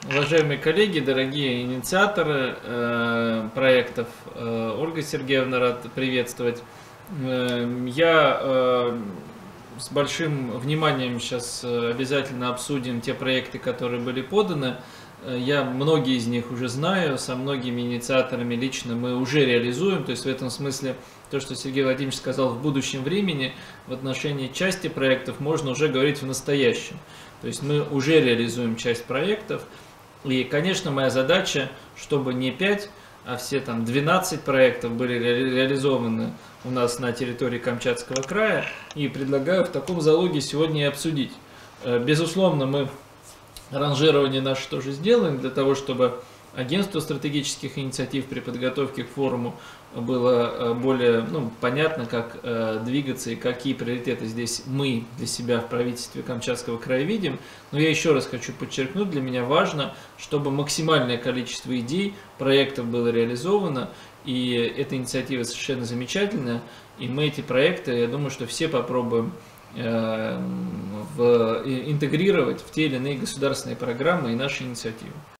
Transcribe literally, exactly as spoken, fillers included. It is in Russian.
Уважаемые коллеги, дорогие инициаторы э, проектов, э, Ольга Сергеевна, рад приветствовать. Э, я э, с большим вниманием сейчас обязательно обсудим те проекты, которые были поданы. Я многие из них уже знаю, со многими инициаторами лично мы уже реализуем, то есть в этом смысле то, что Сергей Владимирович сказал в будущем времени, в отношении части проектов можно уже говорить в настоящем. То есть мы уже реализуем часть проектов, и, конечно, моя задача, чтобы не пять, а все там двенадцать проектов были ре реализованы у нас на территории Камчатского края, и предлагаю в таком залоге сегодня и обсудить. Безусловно, мы ранжирование наше тоже сделаем, для того, чтобы агентству стратегических инициатив при подготовке к форуму было более ну, понятно, как э, двигаться и какие приоритеты здесь мы для себя в правительстве Камчатского края видим. Но я еще раз хочу подчеркнуть, для меня важно, чтобы максимальное количество идей, проектов было реализовано, и эта инициатива совершенно замечательная, и мы эти проекты, я думаю, что все попробуем в, интегрировать в те или иные государственные программы и наши инициативы.